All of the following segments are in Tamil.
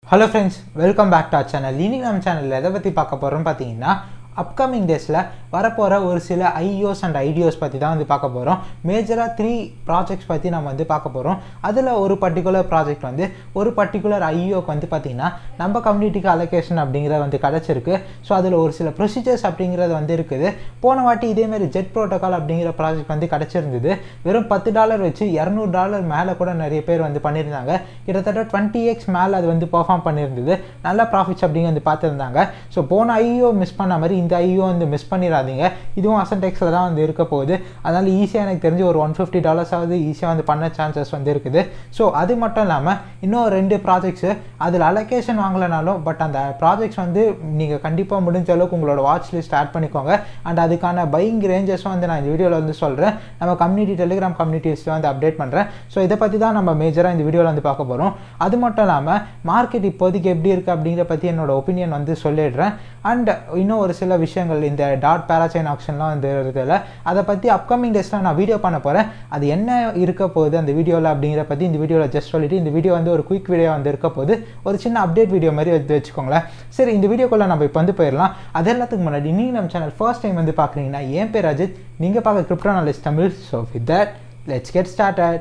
Hello friends, welcome back to our channel. இன்னைக்கு நம்ம சேனல்ல எதை பத்தி பார்க்க போறோம் பாத்தீங்கன்னா upcoming daysல வரப்போற ஒரு சில IEOs and IDOs பத்தி தான் வந்து பார்க்க போறோம். மேஜரா 3 projects பத்தி நாம வந்து பார்க்க போறோம். அதுல ஒரு particular project வந்து ஒரு particular IEO க்கு வந்து பாத்தீங்கன்னா நம்ம கம்யூனிட்டிக்கு allocation அப்படிங்கறது வந்து கிடைச்சிருக்கு. சோ அதுல ஒரு சில procedures அப்படிங்கறது வந்து இருக்குது. போன வாட்டி இதே மாதிரி ஜெட் புரோட்டோகால் அப்படிங்கற project வந்து கிடைச்சிருந்தது. வெறும் $10 வச்சு $200 மேல கூட நிறைய பேர் வந்து பண்ணிருந்தாங்க. கிட்டத்தட்ட 20x மேல அது வந்து பெர்ஃபார்ம் பண்ணிருந்தது. நல்ல profits அப்படிங்க வந்து பார்த்திருந்தாங்க. சோ போன IEO மிஸ் பண்ண மாதிரி இந்த IEO வந்து மிஸ் பண்ணிராதீங்க. இதுவும் அசன்டெக்ஸ்ல தான் வந்து இருக்க போகுது. அதனால ஈஸியா எனக்கு தெரிஞ்சு ஒரு $150 ஆவது ஈஸியா வந்து பண்ண சான்சஸ் வந்து இருக்குது. சோ அது மட்டும் இல்லாம இன்னும் ரெண்டு ப்ராஜெக்ட்ஸ் அதுல அலோகேஷன் வாங்கலனாலும் பட் அந்த ப்ராஜெக்ட்ஸ் வந்து நீங்க கண்டிப்பா முடிஞ்ச அளவுக்கு உங்களோட வாட்ச் லிஸ்ட் ஆட் பண்ணிக்கோங்க. அண்ட் அதுக்கான பையிங் ரேஞ்சஸும் வந்து நான் இந்த வீடியோல வந்து சொல்றேன். நம்ம கம்யூனிட்டி டெலிகிராம் கம்யூனிட்டிஸ்ல வந்து அப்டேட் பண்றேன். சோ இத பத்தி தான் நம்ம மேஜரா இந்த வீடியோல வந்து பார்க்க போறோம். அது மட்டும் இல்லாம மார்க்கெட் இப்போதைக்கு எப்படி இருக்கு அப்படிங்கற பத்தி என்னோட ஒபினியன் வந்து சொல்லிடுறேன். அண்ட் இன்னும் ஒரு சில விஷயங்கள் இந்த டாட் பேராசைன் ஆக்ஷன்லாம் வந்து இருக்குதுல அதை பற்றி அப்கமிங் டேஸ்ல நான் வீடியோ பண்ண போகிறேன். அது என்ன இருக்க போகுது அந்த வீடியோவில் அப்படிங்கிற பற்றி இந்த வீடியோவில் ஜஸ்ட் சொல்லிட்டு இந்த வீடியோ வந்து ஒரு குயிக் வீடியோ வந்து இருக்க போகுது. ஒரு சின்ன அப்டேட் வீடியோ மாதிரி வந்து வச்சுக்கோங்களேன். சரி, இந்த வீடியோக்குள்ள நம்ம இப்போ வந்து போயிடலாம். அது எல்லாத்துக்கு முன்னாடி நீங்கள் நம்ம சேனல் ஃபர்ஸ்ட் டைம் வந்து பார்க்குறீங்கன்னா என் பேர் அஜித், நீங்கள் பார்க்க crypto knowledge Tamil. So with that let's get started.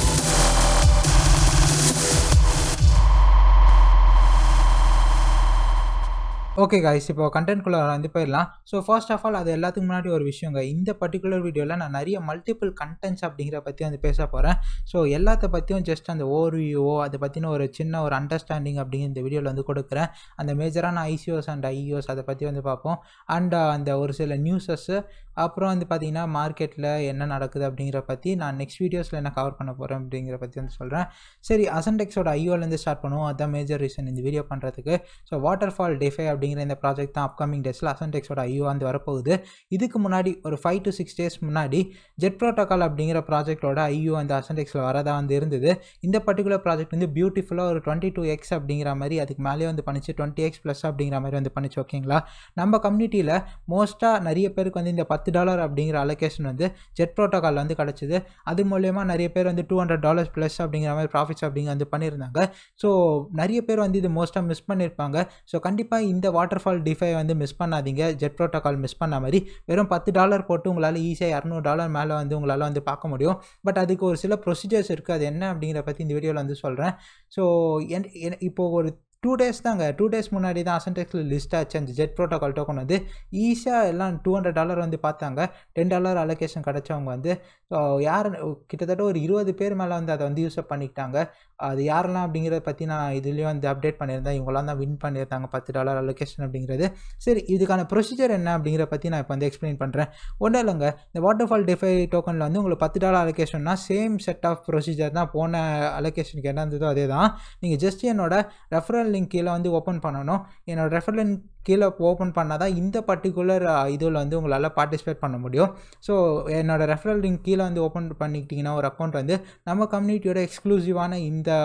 Okay guys, இப்போ கண்டென்ட்குள்ளே வந்து போயிடலாம். ஸோ ஃபர்ஸ்ட் ஆஃப் ஆல் அது எல்லாத்துக்கு முன்னாடி ஒரு விஷயங்க, இந்த பர்டிகுலர் வீடியோவில் நான் நிறைய மல்டிபிள் கண்டென்ட்ஸ் அப்படிங்கிற பற்றி வந்து பேச போகிறேன். ஸோ எல்லாத்த பற்றியும் ஜஸ்ட் அந்த ஓவர்வியூவோ அதை பற்றின ஒரு சின்ன ஒரு அண்டர்ஸ்டாண்டிங் அப்படிங்கிற இந்த வீடியோவில் வந்து கொடுக்குறேன். அந்த மேஜரான ICOs அண்ட் IEOs அதை பற்றி வந்து பார்ப்போம். அண்ட் அந்த ஒரு சில நியூஸஸ்ஸு, அப்புறம் வந்து பார்த்திங்கன்னா மார்க்கெட்டில் என்ன நடக்குது அப்படிங்கிற பற்றி நான் நெக்ஸ்ட் வீடியோஸில் என்ன கவர் பண்ண போகிறேன் அப்படிங்கிற பற்றி வந்து சொல்கிறேன். சரி, அசன்டெக்ஸோட IEOலேருந்து ஸ்டார்ட் பண்ணுவோம். அதுதான் மேஜர் ரீசன் இந்த வீடியோ பண்ணுறதுக்கு. ஸோ வாட்டர்ஃபால் டிஃபை அப்படிங்கிற இந்த ப்ராஜெக்ட் தான் அப்கமிங் டேஸில் அசன்டெக்ஸோட IEO வந்து வரப்போகுது. இதுக்கு முன்னாடி ஒரு 5 to 6 days முன்னாடி ஜெட் புரோட்டோகால் அப்படிங்கிற ப்ராஜெக்டோட IEO அந்த அசன்டெக்ஸில் வரதா வந்து இருந்தது. இந்த பர்டிகுலர் ப்ராஜெக்ட் வந்து பியூட்டிஃபுல்லாக ஒரு 22x அப்படிங்கிற மாதிரி அதுக்கு மேலே வந்து பண்ணிச்சு, 20x ப்ளஸ் அப்படிங்கிற மாதிரி வந்து பண்ணிச்சு. ஓகேங்களா, நம்ம கம்யூனிட்டியில் மோஸ்ட்டாக நிறைய பேருக்கு வந்து இந்த $10 அப்படிங்கிற அலோகேஷன் வந்து ஜெட் புரோட்டோகால் வந்து கிடச்சிது. அது மூலயமா நிறைய பேர் வந்து $200 ப்ளஸ் அப்படிங்கிற மாதிரி ப்ராஃபிட்ஸ் அப்படிங்க வந்து பண்ணியிருந்தாங்க. ஸோ நிறைய பேர் வந்து இது மோஸ்ட்டாக மிஸ் பண்ணியிருப்பாங்க. ஸோ கண்டிப்பாக இந்த வாட்டர்ஃபால் டிஃபை வந்து மிஸ் பண்ணாதீங்க. ஜெட் புரோட்டோகால் மிஸ் பண்ண மாதிரி வெறும் $10 போட்டு உங்களால் ஈஸியாக $200 மேலே வந்து உங்களால் வந்து பார்க்க முடியும். பட் அதுக்கு ஒரு சில ப்ரொசீஜர்ஸ் இருக்குது. அது என்ன அப்படிங்கிற பற்றி இந்த வீடியோவில் வந்து சொல்கிறேன். ஸோ இப்போது ஒரு 2 days தாங்க, 2 days முன்னாடி தான் அசன்டெக்ஸில் லிஸ்ட் ஆச்சு அந்த ஜெட் புரோட்டோகால் டோக்கன் வந்து. ஈஸியாக எல்லாம் $200 வந்து பார்த்தாங்க. $10 அலோகேஷன் கிடச்சவங்க வந்து யார் கிட்டத்தட்ட ஒரு 20 பேர் மேலே வந்து அதை வந்து யூஸ் பண்ணிக்கிட்டாங்க. அது யாரெல்லாம் அப்படிங்கிறத பற்றி நான் இதுலேயும் வந்து அப்டேட் பண்ணியிருந்தேன். இவங்களாம் தான் வின் பண்ணியிருந்தாங்க $10 அலோகேஷன் அப்படிங்கிறது. சரி, இதுக்கான ப்ரொசீஜர் என்ன அப்படிங்கிற பற்றி நான் இப்போ வந்து எக்ஸ்பிளைன் பண்ணுறேன். ஒன்றும் இல்லைங்க, இந்த வாட்டர்ஃபால் டிஃபை டோக்கனில் வந்து உங்களுக்கு $10 அலோகேஷன்னா சேம் செட் ஆஃப் ப்ரொசீஜர் தான். போன அலோகேஷனுக்கு என்ன இருந்ததோ அதே தான். நீங்கள் ஜஸ்ட் என்னோட ரெஃபரல் லிங்க் கீழே வந்து ஓப்பன் பண்ணணும். என்னோட ரெஃபரல் லிங்க் கீழே ஓப்பன் பண்ணால் தான் இந்த பர்டிகுலர் இதில் வந்து உங்களால் பார்ட்டிசிபேட் பண்ண முடியும். ஸோ என்னோட ரெஃபரல் லிங்க் கீழே வந்து ஓப்பன் பண்ணிக்கிட்டிங்கன்னா ஒரு அக்கௌண்ட் வந்து நம்ம கம்யூனிட்டியோட எக்ஸ்க்ளூசிவான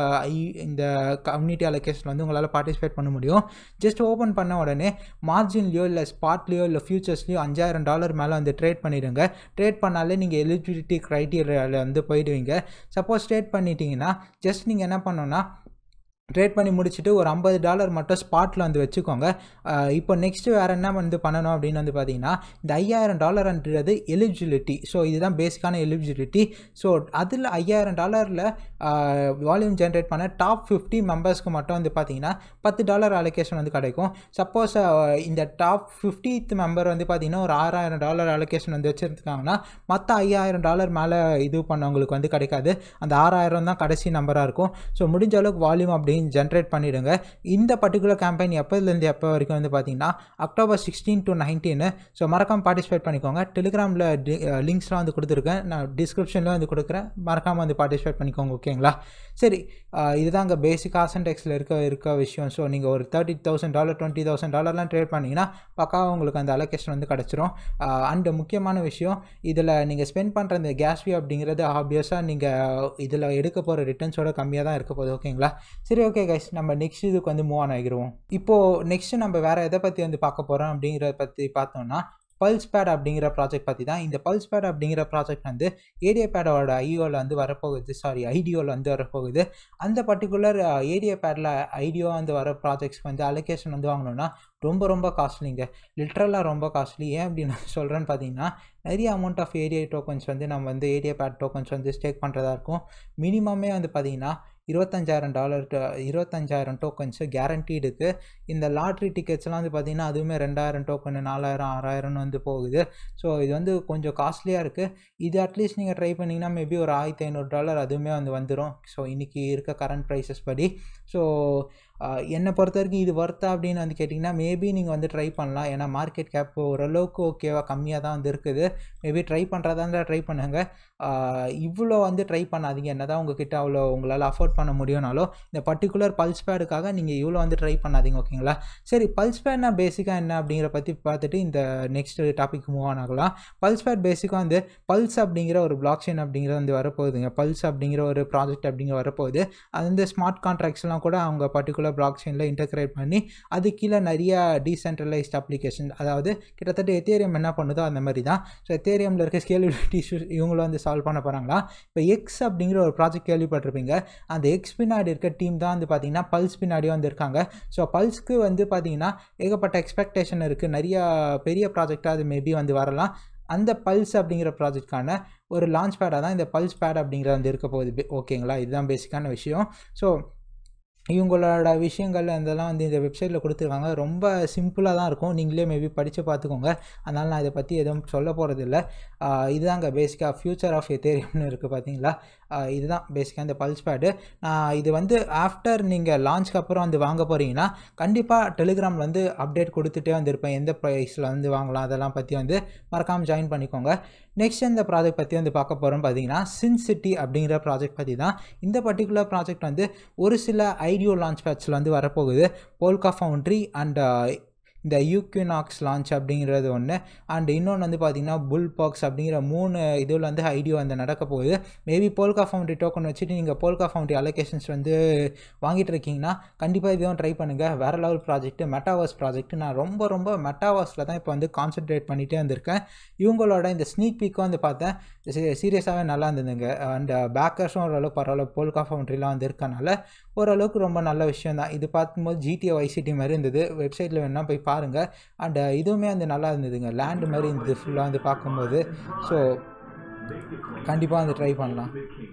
இந்த கம்யூனிட்டி அலோகேஷன் வந்து உங்களால் பார்ட்டிசிபேட் பண்ண முடியும். ஜஸ்ட் ஓப்பன் பண்ண உடனே மார்ஜின்லையோ இல்லை ஸ்பாட்லேயோ இல்லை ஃபியூச்சர்ஸ்லையோ $5000 மேலே வந்து ட்ரேட் பண்ணிடுங்க. ட்ரேட் பண்ணாலே நீங்கள் எலிஜிபிலிட்டி க்ரைட்டீரியாவில் வந்து போயிடுவீங்க. சப்போஸ் ட்ரேட் பண்ணிட்டீங்கன்னா ஜஸ்ட் நீங்கள் என்ன பண்ணணும்னா ட்ரேட் பண்ணி முடிச்சுட்டு ஒரு $50 மட்டும் ஸ்பாட்டில் வந்து வச்சுக்கோங்க. இப்போ நெக்ஸ்ட்டு வேறு என்ன வந்து பண்ணணும் அப்படின்னு வந்து பார்த்தீங்கன்னா இந்த $5000ன்றது எலிஜிபிலிட்டி. ஸோ இதுதான் பேசிக்கான எலிஜிபிலிட்டி. ஸோ அதில் $5000 வால்யூம் ஜென்ரேட் பண்ண டாப் 50 மெம்பர்ஸ்க்கு மட்டும் வந்து பார்த்தீங்கன்னா $10 அலோகேஷன் வந்து கிடைக்கும். சப்போஸ் இந்த டாப் 50th மெம்பர் வந்து பார்த்தீங்கன்னா ஒரு $6000 அலோகேஷன் வந்து வச்சுருக்காங்கன்னா மற்ற $5000 மேலே இது பண்ணவங்களுக்கு வந்து கிடைக்காது. அந்த 6000 தான் கடைசி நம்பராக இருக்கும். ஸோ முடிஞ்ச அளவுக்கு வால்யூம் அப்படின்னு ஜென்ரேட் பண்ணிடுங்க. இந்த பர்டிகுலர் கேம்பெயின் எப்போதுலேருந்து எப்போ வரைக்கும் வந்து பார்த்தீங்கன்னா October 16 to 19. ஸோ மறக்காமல் பார்ட்டிசிபேட் பண்ணிக்கோங்க. டெலிகிராமில் லிங்க்ஸ்லாம் வந்து கொடுத்துருக்கேன், நான் டிஸ்கிரிப்ஷனில் வந்து கொடுக்குறேன். மறக்காமல் வந்து பார்ட்டிசிபேட் பண்ணிக்கோங்க. ஓகேங்களா, சரி, இதுதாங்க பேசிக் அசன்டெக்ஸில் இருக்க விஷயம். ஸோ நீங்கள் ஒரு $30,000 $20,000 ட்ரேட் பண்ணிங்கன்னா பக்காவாக உங்களுக்கு அந்த அலோகேஷன் வந்து கிடச்சிரும். அண்ட் முக்கியமான விஷயம், இதில் நீங்கள் ஸ்பெண்ட் பண்ணுற இந்த கேஸ் ஃபீ அப்படிங்கிறது ஆப்வியஸாக நீங்கள் இதில் எடுக்க போகிற ரிட்டர்ன்ஸோட கம்மியாக தான் இருக்க போகுது. ஓகேங்களா, சரி, ஓகே கைஸ், நம்ம நெக்ஸ்ட் இதுக்கு வந்து மூவ் ஆன் ஆகிடுவோம். இப்போது நெக்ஸ்ட்டு நம்ம வேறு எதை பற்றி வந்து பார்க்க போகிறோம் அப்படிங்கிறத பற்றி பார்த்தோம்னா பல்ஸ் பேட் அப்படிங்கிற ப்ராஜெக்ட் பற்றி தான். இந்த பல்ஸ் பேட் அப்படிங்கிற ப்ராஜெக்ட் வந்து ஏடிஏ பேடோட ஐடியோவில் வந்து வரப்போகுது. அந்த பர்டிகுலர் ஏடிஏ பேடில் ஐடியோ வந்து வர ப்ராஜெக்ட்ஸ்க்கு வந்து அலோகேஷன் வந்து வாங்கணும்னா ரொம்ப ரொம்ப காஸ்ட்லிங்க, லிட்ரலாக ரொம்ப காஸ்ட்லி. ஏன் அப்படின்னு சொல்கிறேன்னு பார்த்தீங்கன்னா, நிறைய அமௌண்ட் ஆஃப் ஏடிஏ டோக்கன்ஸ் வந்து நம்ம வந்து ஏடிஏ பேட் டோக்கன்ஸ் வந்து ஸ்டேக் பண்ணுறதா இருக்கும். மினிமமே வந்து பார்த்தீங்கன்னா $25,000 டோக்கன்ஸு கேரண்டீடுக்கு. இந்த லாட்ரி டிக்கெட்ஸ்லாம் வந்து பார்த்திங்கன்னா அதுவுமே 2000 டோக்கனு 4000 6000 வந்து போகுது. ஸோ இது வந்து கொஞ்சம் காஸ்ட்லியாக இருக்குது. இது அட்லீஸ்ட் நீங்கள் ட்ரை பண்ணிங்கன்னா மேபி ஒரு $1500 அதுவுமே வந்து வந்துடும். ஸோ இன்றைக்கி இருக்க கரண்ட் ப்ரைஸஸ் படி. ஸோ என்னை பொறுத்த வரைக்கும் இது வர்த்தா அப்படின்னு வந்து கேட்டிங்கன்னா மேபி நீங்கள் வந்து ட்ரை பண்ணலாம். ஏன்னா மார்க்கெட் கேப் ஓரளவுக்கு ஓகேவா கம்மியாக தான் வந்து இருக்குது. மேபி ட்ரை பண்ணுறதா இருந்தால் ட்ரை பண்ணுங்கள். இவ்வளோ வந்து ட்ரை பண்ணாதீங்க. என்ன தான் உங்ககிட்ட அவ்வளோ உங்களால் அஃபோர்ட் பண்ண முடியும்னாலும் இந்த பர்டிகுலர் பல்ஸ் பேடுக்காக நீங்கள் இவ்வளோ வந்து ட்ரை பண்ணாதீங்க, ஓகேங்களா? சரி, பல்ஸ் பேட்னா பேசிக்காக என்ன அப்படிங்கிற பற்றி பார்த்துட்டு இந்த நெக்ஸ்ட் டாபிக் மூவ் ஆன் ஆகலாம். பல்ஸ் பேட் பேசிக்காக வந்து பல்ஸ் அப்படிங்கிற ஒரு பிளாக் செயின் அப்படிங்கிறது வந்து வரப்போகுதுங்க. பல்ஸ் அப்படிங்கிற ஒரு ப்ராஜெக்ட் அப்படிங்கிற வரப்போகுது. அது வந்து ஸ்மார்ட் கான்ட்ராக்ட்ஸ்லாம் கூட அவங்க பர்டிகுலர் பிளாக் செயினில் இன்டகிரேட் பண்ணி அது கீழே நிறைய டீசென்ட்ரலைஸ்ட் அப்ளிகேஷன், அதாவது கிட்டத்தட்ட எத்தேரியம் என்ன பண்ணுதோ அந்த மாதிரி தான். ஸோ எத்தேரியமில் இருக்க ஸ்கேலபிலிட்டி இஷ்யூஸ் இவங்களும் வந்து சால்வ் பண்ண போகிறாங்களா? இப்போ எக்ஸ் அப்படிங்கிற ஒரு ப்ராஜெக்ட் கேள்விப்பட்டிருப்பீங்க. அந்த எக்ஸ் பின்னாடி இருக்க டீம் தான் வந்து பார்த்தீங்கன்னா பல்ஸ் பின்னாடியும் வந்து இருக்காங்க. ஸோ பல்ஸ்க்கு வந்து பார்த்தீங்கன்னா ஏகப்பட்ட எக்ஸ்பெக்டேஷன் இருக்குது. நிறைய பெரிய ப்ராஜெக்டாக அது மேபி வந்து வரலாம். அந்த பல்ஸ் அப்படிங்கிற ப்ராஜெக்டான ஒரு லான்ச் பேடாக தான் இந்த பல்ஸ் பேட் அப்படிங்கிறது வந்து இருக்க போகுது, ஓகேங்களா? இதுதான் பேசிக்கான விஷயம். ஸோ இவங்களோட விஷயங்கள் அதெல்லாம் வந்து இந்த வெப்சைட்டில் கொடுத்துருக்காங்க. ரொம்ப சிம்பிளாக தான் இருக்கும், நீங்களே மேபி படித்து பார்த்துக்கோங்க. அதனால் நான் இதை பற்றி எதுவும் சொல்ல போகிறதில்ல. இதுதாங்க பேசிக்காக ஃபியூச்சர் ஆஃப் எத்தேரியம்னு இருக்குது பார்த்தீங்களா? இதுதான் பேசிக்காக இந்த பல்ஸ் பேடு. இது வந்து ஆஃப்டர் நீங்கள் லான்ச்சுக்கு அப்புறம் வந்து வாங்க போகிறீங்கன்னா கண்டிப்பாக டெலிகிராமில் வந்து அப்டேட் கொடுத்துட்டே வந்துருப்பேன். எந்த ப்ரைஸில் வந்து வாங்கலாம் அதெல்லாம் பற்றி வந்து மறக்காமல் ஜாயின் பண்ணிக்கோங்க. நெக்ஸ்ட் இந்த ப்ராஜெக்ட் பற்றி வந்து பார்க்க போகிறோம் பார்த்தீங்கன்னா சின்சிட்டி அப்படிங்கிற ப்ராஜெக்ட் பற்றி தான். இந்த பர்டிகுலர் ப்ராஜெக்ட் வந்து ஒரு சில ஐடியோ லான்ச் பேட்சில் வந்து வரப்போகுது. போல்கா ஃபவுண்ட்ரி அண்ட் இந்த யூக்யூனாக்ஸ் லான்ச் அப்படிங்கிறது ஒன்று, அண்ட் இன்னொன்று வந்து பார்த்திங்கன்னா புல் பாக்ஸ் அப்படிங்கிற 3 இதில் வந்து ஐடியோ வந்து நடக்க போகுது. மேபி போல்கா ஃபவுண்ட்ரி டோக்கன் வச்சுட்டு நீங்கள் போல்கா ஃபவுண்ட்ரி அலோகேஷன்ஸ் வந்து வாங்கிட்டு இருக்கீங்கன்னா கண்டிப்பாக இதுவும் ட்ரை பண்ணுங்கள். வேறு லெவல் ப்ராஜெக்ட், மெட்டாவர்ஸ் ப்ராஜெக்ட். நான் ரொம்ப மெட்டாவர்ஸில் தான் இப்போ வந்து கான்சென்ட்ரேட் பண்ணிகிட்டே வந்திருக்கேன். இவங்களோட இந்த ஸ்னீக் பீக்கும் வந்து பார்த்தேன், சீரியஸாகவே நல்லா இருந்ததுங்க. அண்ட் பேக்கர்ஸும் ஓரளவுக்கு பரவாயில்ல, போல்கா ஃபவுண்ட்ரிலாம் வந்து இருக்கனால ஓரளவுக்கு ரொம்ப நல்ல விஷயம் தான். இது பார்க்கும்போது GTA வைசிட்டி மாதிரி இருந்தது. வெப்சைட்டில் வேணால் போய் பாருங்கள். அண்ட் இதுவுமே வந்து நல்லா இருந்ததுங்க, லேண்டு மாதிரி இருந்தது ஃபுல்லாக வந்து பார்க்கும்போது. ஸோ கண்டிப்பாக வந்து ட்ரை பண்ணலாம்.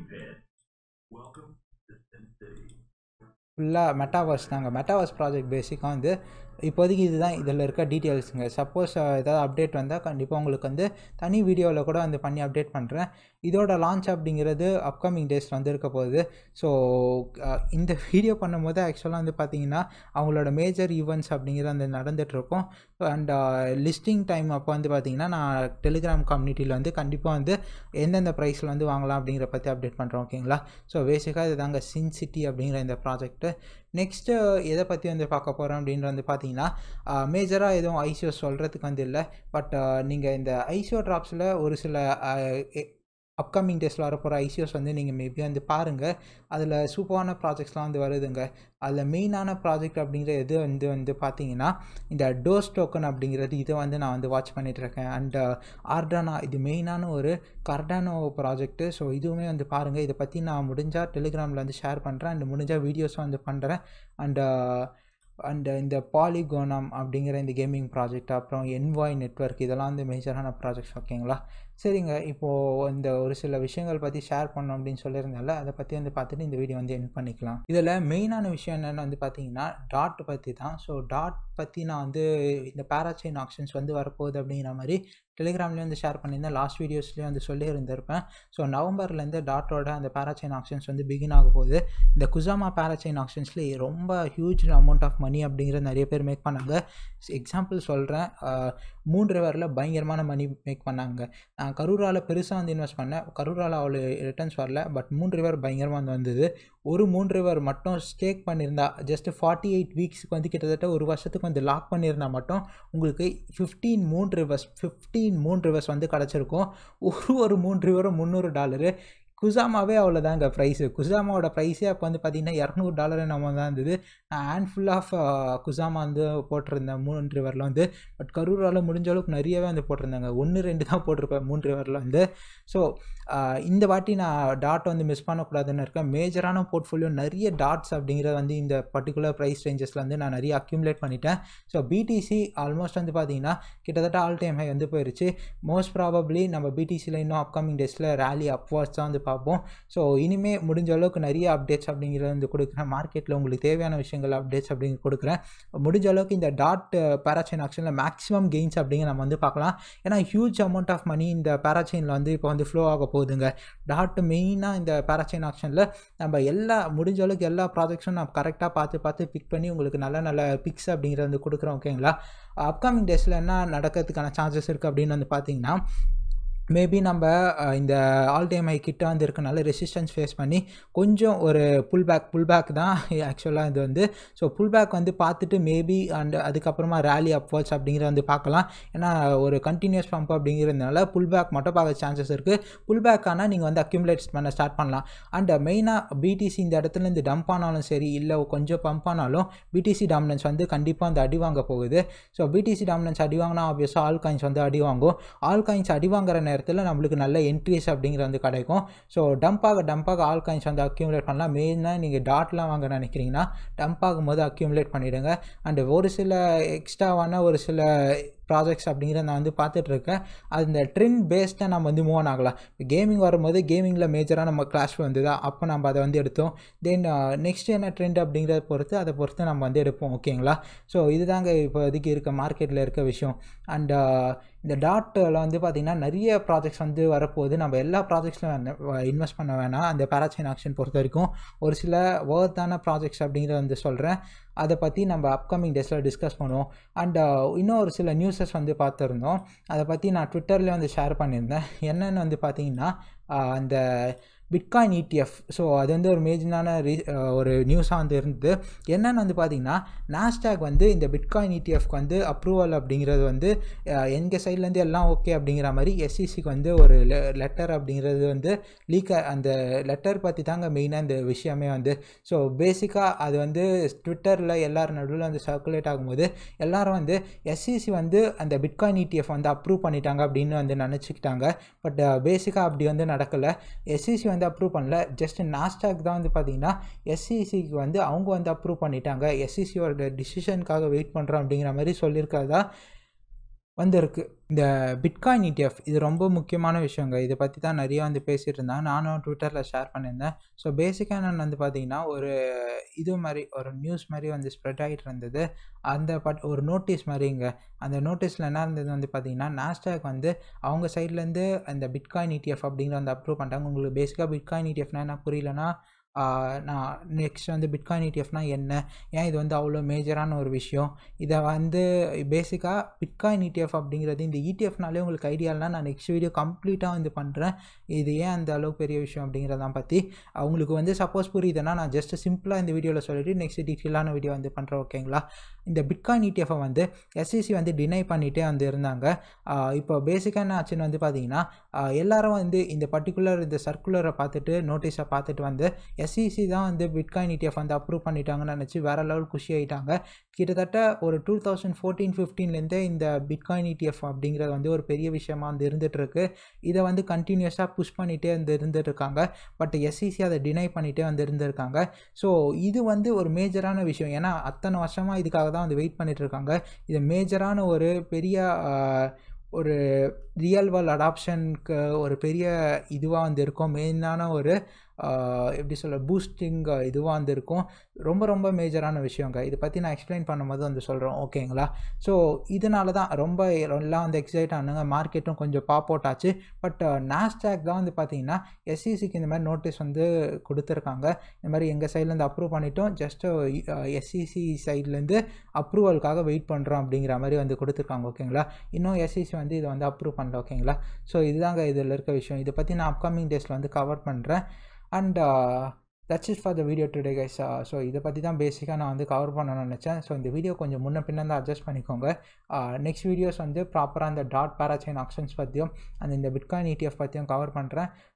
ஃபுல்லாக மெட்டாவர்ஸ் தாங்க. மெட்டாவர்ஸ் ப்ராஜெக்ட் பேசிக்காக வந்து இப்போதைக்கு இதுதான் இதில் இருக்க டீட்டெயில்ஸுங்க. சப்போஸ் ஏதாவது அப்டேட் வந்தால் கண்டிப்பாக உங்களுக்கு வந்து தனி வீடியோவில் கூட வந்து பண்ணி அப்டேட் பண்ணுறேன். இதோட லான்ச் அப்படிங்கிறது அப்கமிங் டேஸில் வந்து இருக்க போகுது. ஸோ இந்த வீடியோ பண்ணும்போது ஆக்சுவலாக வந்து பார்த்திங்கன்னா அவங்களோட மேஜர் ஈவெண்ட்ஸ் அப்படிங்கிறது அந்த நடந்துகிட்ருக்கும். அண்ட் லிஸ்டிங் டைம் அப்போ வந்து பார்த்திங்கன்னா நான் டெலிகிராம் கம்யூனிட்டியில் வந்து கண்டிப்பாக வந்து எந்தெந்த ப்ரைஸில் வந்து வாங்கலாம் அப்படிங்கிற பற்றி அப்டேட் பண்ணுறோம், ஓகேங்களா? ஸோ பேசிக்காக இது தாங்க சின்சிட்டி அப்படிங்கிற இந்த ப்ராஜெக்ட்டு. நெக்ஸ்ட்டு எதை பற்றி வந்து பார்க்க போகிறோம் அப்படின்றது வந்து பார்த்தீங்கன்னா மேஜராக எதுவும் ஐசிஓ சொல்கிறதுக்கு வந்து இல்லை. பட் நீங்கள் இந்த ஐசிஓ ட்ராப்ஸில் ஒரு சில அப்கமிங் டேஸில் வரப்போகிற ஐசிஓஸ் வந்து நீங்கள் மேபி வந்து பாருங்கள். அதில் சூப்பரான ப்ராஜெக்ட்ஸ்லாம் வந்து வருதுங்க. அதில் மெயினான ப்ராஜெக்ட் அப்படிங்கிற எது வந்து பார்த்தீங்கன்னா இந்த டோஸ் டோக்கன் அப்படிங்கிறது, இதை வந்து நான் வந்து வாட்ச் பண்ணிகிட்ருக்கேன். அண்ட் ஆர்டானா, இது மெயினான ஒரு கர்டானோ ப்ராஜெக்ட்டு. ஸோ இதுவுமே வந்து பாருங்கள். இதை பற்றி நான் முடிஞ்சால் டெலிகிராமில் வந்து ஷேர் பண்ணுறேன். அண்ட் முடிஞ்சால் வீடியோஸும் வந்து பண்ணுறேன். அண்ட் இந்த பாலிகோனம் அப்படிங்கிற இந்த கேமிங் ப்ராஜெக்ட், அப்புறம் என்வாய் நெட்வொர்க், இதெல்லாம் வந்து மேஜரான ப்ராஜெக்ட்ஸ், ஓகேங்களா? சரிங்க, இப்போது இந்த ஒரு சில விஷயங்கள் பற்றி ஷேர் பண்ணோம் அப்படின்னு சொல்லியிருந்தால அதை பற்றி வந்து பார்த்துட்டு இந்த வீடியோ வந்து எண்ட் பண்ணிக்கலாம். இதில் மெயினான விஷயம் என்னென்னு வந்து பார்த்தீங்கன்னா டாட் பற்றி தான். ஸோ டாட் பற்றி நான் வந்து இந்த பேராசெயின் ஆக்ஷன்ஸ் வந்து வரப்போகுது அப்படிங்கிற மாதிரி டெலிகிராம்லேயும் வந்து ஷேர் பண்ணியிருந்தேன். லாஸ்ட் வீடியோஸ்லேயும் வந்து சொல்லியிருந்திருப்பேன். ஸோ நவம்பர்லேருந்து டாட்டோட அந்த பேராசெயின் ஆக்ஷன்ஸ் வந்து பிகின் ஆக போகுது. இந்த குசாமா பேராசெயின் ஆக்ஷன்ஸ்லேயே ரொம்ப ஹியூஜ் அமௌண்ட் ஆஃப் மணி அப்படிங்கிறது நிறைய பேர் மேக் பண்ணாங்க. எக்ஸாம்பிள் சொல்கிறேன், மூன் ரிவரில் பயங்கரமான மணி மேக் பண்ணாங்க. நான் கரூராவில் பெருசாக வந்து இன்வெஸ்ட் பண்ணேன். கரூராவில் அவ்வளோ ரிட்டர்ன்ஸ் வரல, பட் மூன் ரிவர் பயங்கரமாக வந்து வந்தது. ஒரு மூன் ரிவர் மட்டும் ஸ்டேக் பண்ணியிருந்தா ஜஸ்ட் 48 வீக்ஸுக்கு வந்து கிட்டத்தட்ட ஒரு வருஷத்துக்கு வந்து லாக் பண்ணியிருந்தால் மட்டும் உங்களுக்கு 15 மூன் ரிவர்ஸ் வந்து கிடச்சிருக்கும். ஒரு மூன் ரிவரும் $300. குசாமாவே அவ்வளோதாங்க ப்ரைஸு. குசாமாவோட ப்ரைஸே அப்போ வந்து பார்த்தீங்கன்னா $200 என்னமோ தான் இருந்தது. நான் ஹேண்ட்ஃபுல் ஆஃப் குசாமா வந்து போட்டிருந்தேன் 3 ரிவரில் வந்து. பட் கரூரால் முடிஞ்ச அளவுக்கு நிறையவே வந்து போட்டிருந்தாங்க. 1 2 தான் போட்டிருப்பேன் 3 ரிவரில் வந்து. ஸோ இந்த வாட்டி நான் டாட் வந்து மிஸ் பண்ணக்கூடாதுன்னு இருக்கேன். மேஜரான போர்ட்ஃபோலியோ நிறைய டாட்ஸ் அப்படிங்கிறத வந்து இந்த பர்டிகுலர் ப்ரைஸ் ரேஞ்சஸில் வந்து நான் நிறைய அக்யூமுலேட் பண்ணிட்டேன். ஸோ பிடிசி ஆல்மோஸ்ட் வந்து பார்த்தீங்கன்னா கிட்டத்தட்ட ஆல் டைம் ஹை வந்து போயிடுச்சு. மோஸ்ட் ப்ராபப்ளி நம்ம பிடிசியில் இன்னும் அப்கமிங் டேஸில் ரேலி அப்வார்ட்ஸ் தான் வந்து பார்ப்போம். ஸோ இனிமேல் முடிஞ்ச அளவுக்கு நிறைய அப்டேட்ஸ் அப்படிங்கிறத வந்து கொடுக்குறேன். மார்க்கெட்டில் உங்களுக்கு தேவையான விஷயங்கள் அப்டேட்ஸ் அப்படிங்க கொடுக்குறேன். முடிஞ்ச அளவுக்கு இந்த டாட் பேராச்சைன் ஆக்ஷனில் மேக்ஸிமம் கெயின்ஸ் அப்படிங்க நம்ம வந்து பார்க்கலாம். ஏன்னா ஹியூஜ் அமௌண்ட் ஆஃப் மணி இந்த பேராச்சைனில் வந்து இப்போ வந்து ஃப்ளோ ஆக போகுதுங்க. டாட் மெயினாக இந்த பேராச்சைன் ஆக்ஷனில் நம்ம முடிஞ்ச அளவுக்கு எல்லா ப்ராஜெக்ட்ஸும் நான் கரெக்டாக பார்த்து பிக் பண்ணி உங்களுக்கு நல்ல நல்ல பிக்ஸ் அப்படிங்கிறத வந்து கொடுக்குறோம். ஓகேங்களா? அப்கமிங் டேஸில் என்ன நடக்கிறதுக்கான சான்சஸ் இருக்குது அப்படின்னு வந்து பார்த்தீங்கன்னா, மேபி நம்ம இந்த ஆல் டைம் ஹை கிட்ட வந்து இருக்கனால ரெசிஸ்டன்ஸ் ஃபேஸ் பண்ணி கொஞ்சம் ஒரு புல் பேக் தான் ஆக்சுவலாக இது வந்து. ஸோ புல் பேக் வந்து பார்த்துட்டு மேபி அண்ட் அதுக்கப்புறமா ரேலி அப்வார்ட்ஸ் அப்படிங்கிறத வந்து பார்க்கலாம். ஏன்னா ஒரு கண்டினியூஸ் பம்ப் அப்படிங்கிறதுனால புல் பேக் மட்டும் பார்க்க சான்சஸ் இருக்குது. புல் பேக் ஆனால் நீங்கள் வந்து அக்யூமுலேட் பண்ண ஸ்டார்ட் பண்ணலாம். அண்ட் மெயினாக பிடிசி இந்த இடத்துல இந்த டம்ப் ஆனாலும் சரி இல்லை கொஞ்சம் பம்ப் ஆனாலும் பிடிசி டாமினன்ஸ் வந்து கண்டிப்பாக அந்த அடி வாங்க போகுது. ஸோ பிடிசி டாமினன்ஸ் அடி வாங்கினா ஆப்வியஸாக ஆல் காயின்ஸ் வந்து அடி வாங்கும். ஆல் காயின்ஸ் அடி வாங்குற நேரத்தில் நம்மளுக்கு நல்ல என்ட்ரிஸ் அப்படிங்கிற வந்து கிடைக்கும். ஸோ டம்பாக ஆல் காயின்ஸ் வந்து அக்யூமுலேட் பண்ணலாம். மெயினாக நீங்கள் டாட்லாம் வாங்க நினைக்கிறீங்கன்னா டம்ப் ஆகும்போது அக்யூமுலேட் பண்ணிவிடுங்க. அண்ட் ஒரு சில எக்ஸ்ட்ராவான ஒரு சில ப்ராஜெக்ட்ஸ் அப்படிங்கிறத நான் வந்து பார்த்துட்ருக்கேன். அந்த ட்ரெண்ட் பேஸ்டாக நம்ம வந்து மூவ் ஆன் ஆகலாம். இப்போ கேமிங் வரும்போது கேமிங்கில் மேஜராக நம்ம கிளாஷ் வந்ததா அப்போ நம்ம அதை வந்து எடுத்தோம். தென் நெக்ஸ்ட் என்ன ட்ரெண்ட் அப்படிங்கிறத அதை பொறுத்து நம்ம வந்து எடுப்போம். ஓகேங்களா? ஸோ இதுதாங்க இப்போதைக்கு இருக்க மார்க்கெட்டில் இருக்க விஷயம். அண்ட் இந்த டாட்டில் வந்து பார்த்திங்கன்னா நிறைய ப்ராஜெக்ட்ஸ் வந்து வரப்போகுது. நம்ம எல்லா ப்ராஜெக்ட்ஸில் இன்வெஸ்ட் பண்ண வேணாம். அந்த பேராச்சைன் ஆக்ஷன் பொறுத்த வரைக்கும் ஒரு சில வர்த்தான ப்ராஜெக்ட்ஸ் அப்படிங்கிறத வந்து சொல்கிறேன். அதை பற்றி நம்ம அப்கமிங் டேஸில் டிஸ்கஸ் பண்ணுவோம். அண்ட் இன்னும் ஒரு சில நியூஸஸ் வந்து பார்த்துருந்தோம். அதை பற்றி நான் ட்விட்டர்லேயே வந்து ஷேர் பண்ணியிருந்தேன். என்னென்னு வந்து பார்த்திங்கன்னா அந்த பிட்காயின் ETF. ஸோ அது வந்து ஒரு மேஜரான ஒரு நியூஸாக வந்து இருந்தது. என்னென்னு வந்து பார்த்திங்கன்னா நாஸ்டாக் வந்து இந்த பிட்காயின் ETFக்கு வந்து அப்ரூவல் அப்படிங்கிறது வந்து எங்கள் சைட்லேருந்து எல்லாம் ஓகே அப்படிங்கிற மாதிரி SECக்கு வந்து ஒரு லெட்டர் அப்படிங்கிறது வந்து அந்த லெட்டர் பற்றி தாங்க மெயினாக இந்த விஷயமே வந்து. ஸோ பேசிக்காக அது வந்து ட்விட்டரில் எல்லாரும் நடுவில் வந்து சர்க்குலேட் ஆகும்போது எல்லோரும் வந்து SEC வந்து அந்த பிட்காயின் ETF வந்து அப்ரூவ் பண்ணிட்டாங்க அப்படின்னு வந்து நினச்சிக்கிட்டாங்க. பட் பேசிக்காக அப்படி வந்து நடக்கலை. SEC வந்து அப்ரூவ் பண்ணல. ஜஸ்ட் நாஸ்டாக் தான் வந்து பார்த்தீங்கன்னா SECக்கு வந்து அவங்க வந்து அப்ரூவ் பண்ணிட்டாங்க. SECயோட டிசிஷனுக்காக வெயிட் பண்ணுறோம் அப்படிங்கிற மாதிரி சொல்லியிருக்கிறதா வந்திருக்கு. இந்த பிட்காயின் ETF இது ரொம்ப முக்கியமான விஷயங்க. இதை பற்றி தான் நிறைய வந்து பேசிகிட்டு இருந்தாங்க. நானும் ட்விட்டரில் ஷேர் பண்ணியிருந்தேன். ஸோ பேசிக்காக நான் வந்து பார்த்திங்கன்னா ஒரு ஒரு நியூஸ் மாதிரி வந்து ஸ்ப்ரெட் ஆகிட்டு இருந்தது. ஒரு நோட்டீஸ் மாதிரிங்க. அந்த நோட்டீஸில் என்ன இருந்தது வந்து பார்த்திங்கன்னா நாஸ்டாக் வந்து அவங்க சைட்லேருந்து அந்த பிட்காயின் ETF அப்படிங்கிற வந்து அப்ரூவ் பண்ணிட்டாங்க. உங்களுக்கு பேசிக்காக பிட்காயின் ETFனா என்ன புரியலன்னா நான் நெக்ஸ்ட் வந்து பிட்காயின் ETFனா என்ன, ஏன் இது வந்து அவ்வளோ மேஜரான ஒரு விஷயம், இதை வந்து பேசிக்காக பிட்காயின் ETF அப்படிங்கிறது இந்த ETFனாலே உங்களுக்கு ஐடியால்னா நான் நெக்ஸ்ட் வீடியோ கம்ப்ளீட்டாக வந்து பண்ணுறேன். இது ஏன் அந்த அளவுக்கு பெரிய விஷயம் அப்படிங்கிறதான் பற்றி அவங்களுக்கு வந்து சப்போஸ் புரியுதுன்னா நான் ஜஸ்ட் சிம்பிளாக இந்த வீடியோவில் சொல்லிவிட்டு நெக்ஸ்ட் டீட்டெயிலான வீடியோ வந்து பண்ணுறேன். ஓகேங்களா? இந்த பிட்காயின் ETF வந்து SEC வந்து டினை பண்ணிகிட்டே வந்து இருந்தாங்க. இப்போ பேசிக்காக என்ன ஆச்சுன்னு வந்து பார்த்தீங்கன்னா எல்லாரும் வந்து இந்த பர்டிகுலர் இந்த சர்க்குலரை பார்த்துட்டு நோட்டீஸை பார்த்துட்டு வந்து SEC தான் வந்து பிட்காயின் ETF வந்து அப்ரூவ் பண்ணிட்டாங்கன்னு நினச்சி வேறு லெவல் குஷி ஆகிட்டாங்க. கிட்டத்தட்ட ஒரு 2014-15 இந்த பிட்காயின் ETF அப்படிங்கிறது வந்து ஒரு பெரிய விஷயமா வந்து இருந்துகிட்ருக்கு. இதை வந்து கண்டினியூஸாக புஷ் பண்ணிகிட்டே வந்து இருந்துகிட்ருக்காங்க. பட் SEC அதை டினை பண்ணிகிட்டே வந்து இருந்திருக்காங்க. ஸோ இது வந்து ஒரு மேஜரான விஷயம். ஏன்னா அத்தனை வருஷமாக இதுக்காக தான் வந்து வெயிட் பண்ணிகிட்ருக்காங்க. இது மேஜரான ஒரு பெரிய ஒரு ரியல் வேர்ல்ட் அடாப்ஷனுக்கு ஒரு பெரிய இதுவாக வந்து இருக்கும். மெயினான ஒரு எப்படி சொல்ல பூஸ்டிங் இதுவாக வந்து இருக்கும். ரொம்ப ரொம்ப மேஜரான விஷயங்க. இதை பற்றி நான் எக்ஸ்பிளைன் பண்ணும்போது வந்து சொல்கிறேன். ஓகேங்களா? ஸோ இதனால தான் ரொம்ப எல்லாம் வந்து எக்ஸைட் ஆனாங்க. மார்க்கெட்டும் கொஞ்சம் பாப் அவுட் ஆச்சு. பட் நாஸ்டாக் தான் வந்து பார்த்தீங்கன்னா SECக்கு இந்த மாதிரி நோட்டீஸ் வந்து கொடுத்துருக்காங்க. இந்த மாதிரி எங்கள் சைட்லேருந்து அப்ரூவ் பண்ணிட்டோம், ஜஸ்ட்டு SEC சைட்லேருந்து அப்ரூவலுக்காக வெயிட் பண்ணுறோம் அப்படிங்கிற மாதிரி வந்து கொடுத்துருக்காங்க. ஓகேங்களா? இன்னும் SEC வந்து இதை வந்து அப்ரூவ் பண்ணல. ஓகேங்களா? ஸோ இதுதாங்க இதில் இருக்க விஷயம். இதை பற்றி நான் அப்கமிங் டேஸில் வந்து கவர் பண்ணுறேன். And that's it for the video today guys. So இதை பற்றி தான் பேசிக்காக நான் வந்து கவர் பண்ணணும்னு நினச்சேன். ஸோ இந்த வீடியோ கொஞ்சம் முன்ன பின்ன தான் அட்ஜஸ்ட் பண்ணிக்கோங்க. நெக்ஸ்ட் வீடியோஸ் வந்து ப்ராப்பராக அந்த டாட் பேராச்சைன் ஆக்ஷன்ஸ் பற்றியும் அந்த இந்த பிட்காயின் ETF பற்றியும் கவர் பண்ணுறேன்.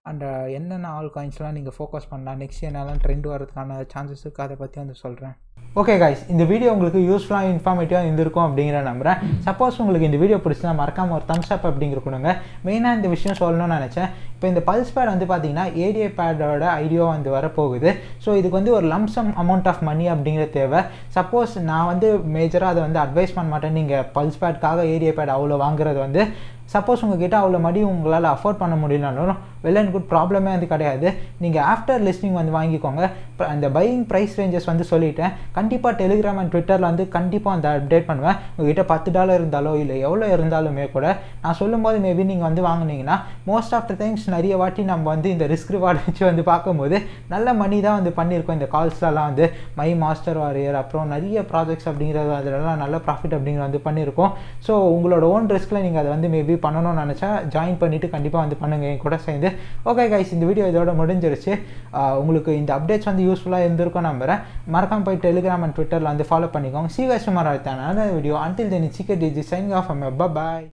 அண்ட் என்னென்ன ஆல் காயின்ஸ்லாம் நீங்கள் ஃபோக்கஸ் பண்ணலாம், நெக்ஸ்ட் என்னெல்லாம் ட்ரெண்ட் வரதுக்கான சான்சஸ் இருக்குது, அதை பற்றி வந்து சொல்கிறேன். ஓகே கைஸ், இந்த வீடியோ உங்களுக்கு யூஸ்ஃபுல்லாக இன்ஃபார்மேட்டிவாக இருந்திருக்கும் அப்படிங்கிற நம்புகிறேன். சப்போஸ் உங்களுக்கு இந்த வீடியோ பிடிச்சினா மறக்காமல் ஒரு தம்ஸ் அப் அப்படிங்கிற கொடுங்க. மெயினாக இந்த விஷயம் சொல்லணும்னு நினச்சேன். இப்போ இந்த பல்ஸ் பேட் வந்து பார்த்தீங்கன்னா ஏடிஐ பேடோட ஐடியா வந்து வரப்போகுது. ஸோ இதுக்கு வந்து ஒரு லம்சம் அமௌண்ட் ஆஃப் மணி அப்படிங்கிற தேவை. சப்போஸ் நான் வந்து மேஜராக அதை வந்து அட்வைஸ் பண்ண மாட்டேன். நீங்கள் பல்ஸ் பேட்காக ஏடிஐ பேட் அவ்வளோ வாங்குறது வந்து சப்போஸ் உங்ககிட்ட அவ்வளோ மணி உங்களால் அஃபோர்ட் பண்ண முடியலனாலும் வெல் அண்ட் குட், ப்ராப்ளமே வந்து கிடையாது. நீங்கள் ஆஃப்டர் லிஸ்டிங் வந்து வாங்கிக்கோங்க. அந்த பையிங் ப்ரைஸ் ரேஞ்சஸ் வந்து சொல்லிட்டேன். கண்டிப்பாக டெலிகிராம் அண்ட் ட்விட்டரில் வந்து கண்டிப்பாக அந்த அப்டேட் பண்ணுவேன். உங்கள்கிட்ட $10 இருந்தாலோ இல்லை எவ்வளோ இருந்தாலுமே கூட நான் சொல்லும்போது மேபி நீங்கள் வந்து வாங்கினீங்கன்னா மோஸ்ட் ஆஃப் த டைம்ஸ் நிறைய வாட்டி நம்ம வந்து இந்த ரிஸ்க் ரிவார்டு வச்சு வந்து பார்க்கும்போது நல்ல மணி தான் வந்து பண்ணியிருக்கோம். இந்த கால்ஸ்லாம் வந்து மை மாஸ்டர் வாரியர் அப்புறம் நிறைய ப்ராஜெக்ட்ஸ் அப்படிங்கிறது அதிலலாம் நல்ல ப்ராஃபிட் அப்படிங்கிற வந்து பண்ணியிருக்கோம். ஸோ உங்களோட ஓன் ரிஸ்கில் நீங்கள் அதை வந்து மேபி பண்ணணும்னு நினச்சா ஜாயின் பண்ணிவிட்டு கண்டிப்பாக வந்து பண்ணுங்கள் என் கூட சேர்ந்து. ஓகே கைஸ், இந்த வீடியோ இதோட முடிஞ்சிருச்சு. உங்களுக்கு இந்த அப்டேட்ஸ் வந்து யூஸ்ஃபுல்லாக இருந்திருக்கும் நம்புகிறேன். மறக்காம போய் டெலிகிராம் அண்ட் டுவிட்டரில் வந்து ஃபாலோ பண்ணிக்கோங்க. See you guys tomorrow with another video. Until then, it's signing off. Bye bye.